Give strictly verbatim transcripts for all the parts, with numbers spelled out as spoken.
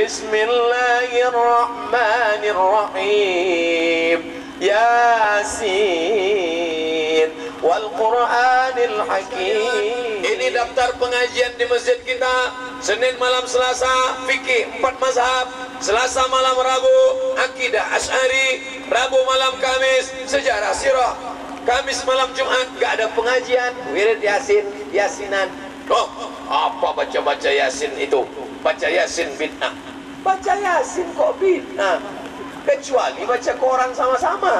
Bismillahirrahmanirrahim. Yasin wal Qur'anil Hakim. Ini daftar pengajian di masjid kita. Senin malam Selasa fikih empat mazhab, Selasa malam Rabu akidah Asy'ari, Rabu malam Kamis sejarah sirah, Kamis malam Jumat gak ada pengajian, wirid Yasin, Yasinan. Oh, apa baca-baca Yasin itu? Baca Yasin bid'ah. Baca Yasin kok bid'ah? Kecuali baca Quran sama-sama.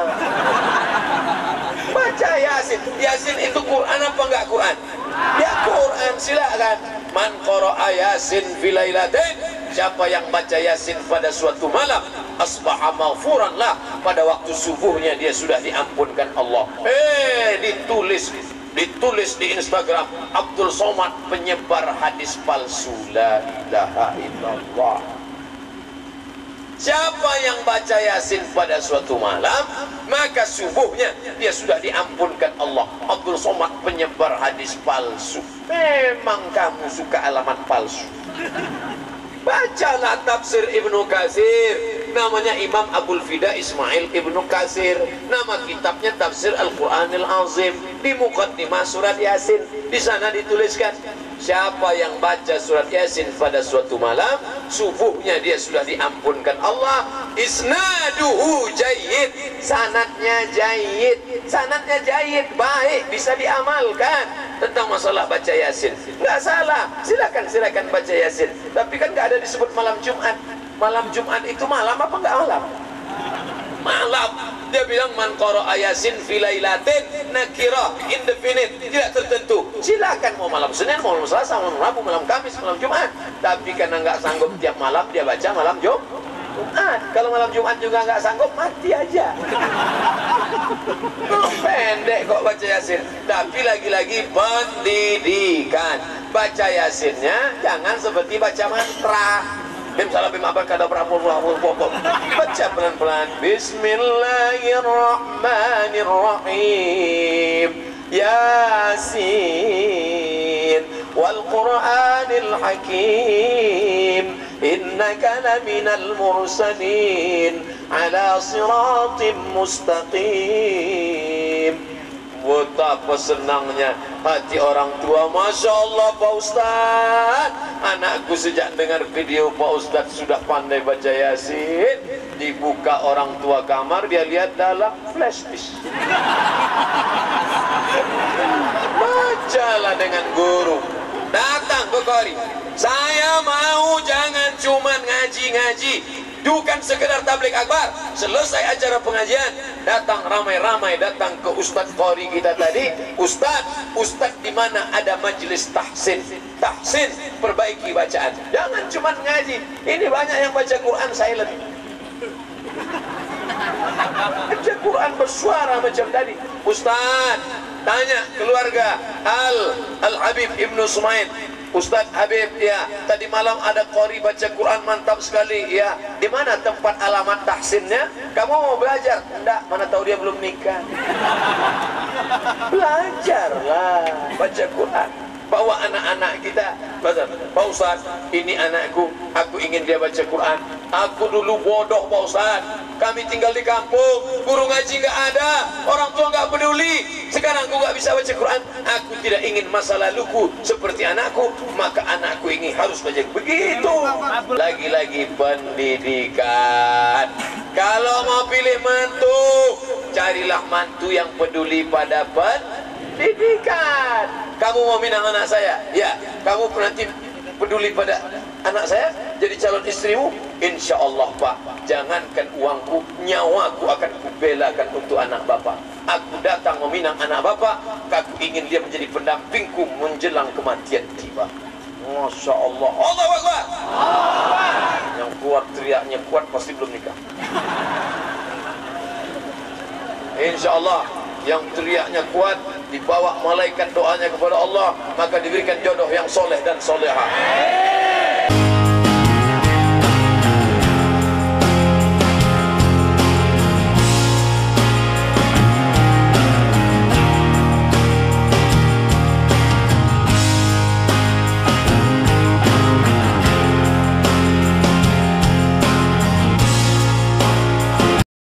Baca Yasin. Yasin itu Quran apa enggak Quran? Ya Quran, silakan. Man qara'a Yasin fi lailatin, siapa yang baca Yasin pada suatu malam, asbaha maghfuran lah, pada waktu subuhnya dia sudah diampunkan Allah. Eh, ditulis ditulis di Instagram, Abdul Somad penyebar hadis palsu. La ilaha illallah. Siapa yang baca Yasin pada suatu malam, maka subuhnya dia sudah diampunkan Allah. Abdul Somad penyebar hadis palsu. Memang kamu suka alamat palsu. Bacalah tafsir Ibnu Katsir, namanya Imam Abul Fida Ismail Ibnu Katsir. Nama kitabnya Tafsir Al-Qur'anil Azim. Di muqaddimah surat Yasin, di sana dituliskan, siapa yang baca surat Yasin pada suatu malam, subuhnya dia sudah diampunkan Allah. Isnaduhu jayyid, sanadnya jayyid, sanadnya jayyid, baik, bisa diamalkan. Tentang masalah baca Yasin, nggak salah, silakan silakan baca Yasin. Tapi kan nggak ada disebut malam Jumat. Malam Jumat itu malam apa nggak malam? Malam. Dia bilang man qara'a Yasin fi lailatin, nakirah, indefinite, tidak tertentu. Silakan mau malam Senin, mau malam Selasa, mau malam Rabu, malam Kamis, malam Jumat. Tapi karena nggak sanggup tiap malam dia baca malam Jumat. Kalau malam Jumat juga nggak sanggup, mati aja. Pendek kok baca Yasin. Tapi lagi-lagi pendidikan. Baca Yasinnya jangan seperti baca mantra. Bim salah bim abad kada berapul puluh puluh. Baca pelan-pelan. Bismillahirrahmanirrahim. Yasin wal Qur'anil Hakim. Innaka laminal mursalin ala siratim mustaqim. Betapa senangnya hati orang tua. Masya Allah Pak Ustaz, anakku sejak dengar video Pak Ustaz sudah pandai baca Yasin. Dibuka orang tua kamar, dia lihat dalam flash disk. Bacalah dengan guru. Datang ke Qori, saya mau jangan cuman ngaji-ngaji, bukan sekedar tabligh akbar. Selesai acara pengajian, datang ramai-ramai datang ke Ustadz Qori kita tadi. Ustadz, Ustadz di mana ada majelis tahsin, tahsin, perbaiki bacaan. Jangan cuman ngaji. Ini banyak yang baca Quran silent. Baca Quran bersuara macam tadi. Ustadz, tanya keluarga Al Al Habib Ibnu Sumaid, Ustadz Habib, ya tadi malam ada Qori baca Quran mantap sekali, ya di mana tempat alamat tahsinnya? Kamu mau belajar? Enggak, mana tahu dia belum nikah. Belajarlah baca Quran. Bawa anak-anak kita. Pak Ustadz, ini anakku, aku ingin dia baca Quran. Aku dulu bodoh Pak Ustadz, kami tinggal di kampung, guru ngaji nggak ada, orang tua nggak peduli. Sekarang aku nggak bisa baca Quran. Aku tidak ingin masa laluku seperti anakku, maka anakku ini harus baca. Begitu. Lagi-lagi pendidikan. Kalau mau pilih mantu, carilah mantu yang peduli pada pendidikan. Kamu mau minang anak saya? Ya. Kamu nanti peduli pada anak saya jadi calon istrimu? Insya Allah Pak, jangankan uangku, nyawaku akan kubelakan untuk anak Bapak. Aku datang meminang anak Bapak, aku ingin dia menjadi pendampingku menjelang kematian tiba. Masya Allah. Allahu Akbar. Yang kuat teriaknya kuat pasti belum nikah. Insya Allah yang teriaknya kuat, dibawa malaikat doanya kepada Allah, maka diberikan jodoh yang soleh dan soleha.